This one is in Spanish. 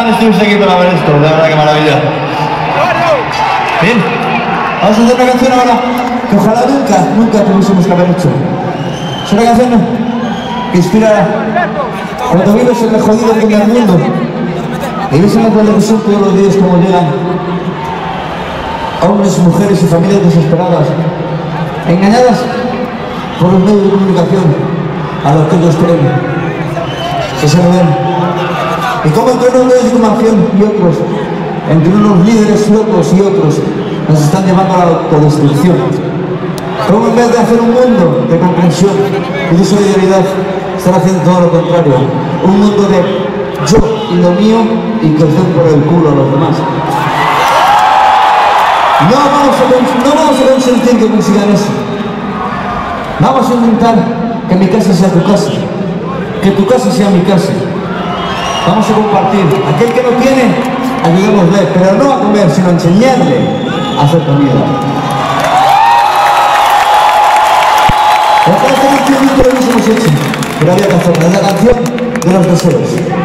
Ojalá estuviste aquí para ver esto, de verdad que maravilla. Bien, vamos a hacer una canción ahora que ojalá nunca tuviésemos que haber hecho. Es una canción que inspira cuando vives en el jodido primer mundo y ves en la televisión todos los días cómo llegan hombres, mujeres y familias desesperadas, engañadas por los medios de comunicación a los que ellos creen que se lo ven. Y como entre unos medios de comunicación y otros, entre unos líderes locos y otros, nos están llevando a la autodestrucción. Como en vez de hacer un mundo de comprensión y de solidaridad, están haciendo todo lo contrario. Un mundo de yo y lo mío y que os den por el culo a los demás. No vamos a consentir que consigan eso. Vamos a intentar que mi casa sea tu casa, que tu casa sea mi casa. Vamos a compartir. Aquel que no tiene, ayudémosle, pero no a comer, sino a enseñarle a hacer comida. Esta canción nunca lo hubiésemos hecho, pero había que hacerla. Es la canción de los deseos.